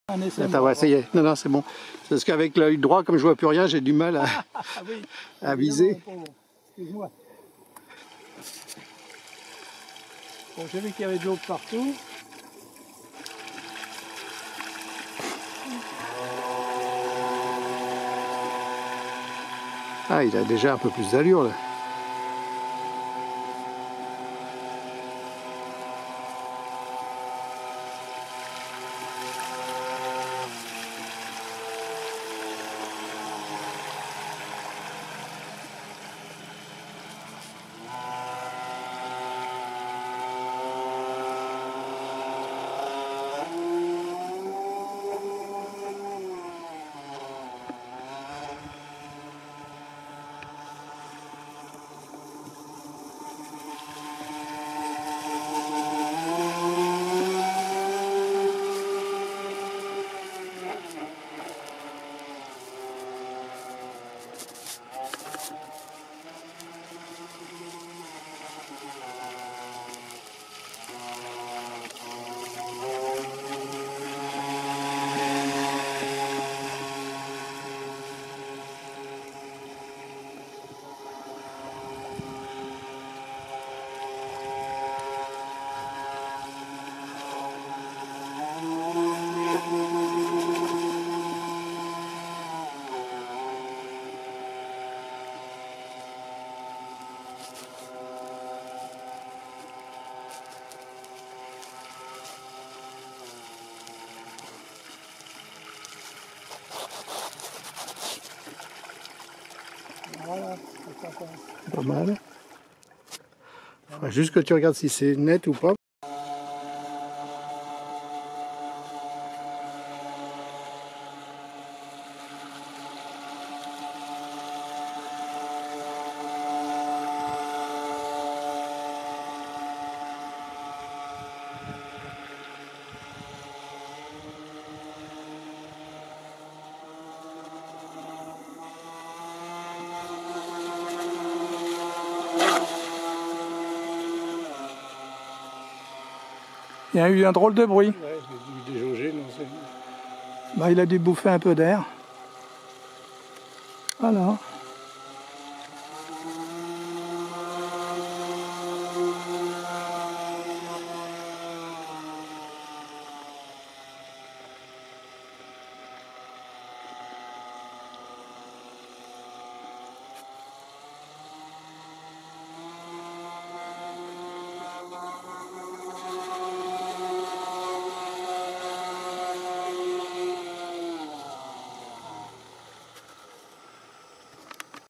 Attends, ouais, ça y est. Non, non, c'est bon. Parce qu'avec l'œil droit, comme je vois plus rien, j'ai du mal à viser. Excuse-moi. Bon, j'ai vu qu'il y avait de l'eau partout. Ah, il a déjà un peu plus d'allure là. Voilà, c'est sympa. Pas mal. Faudra juste que tu regardes si c'est net ou pas. Il y a eu un drôle de bruit. Ouais, j'ai dû déjauger, non, c'est... Bah, il a dû bouffer un peu d'air. Voilà.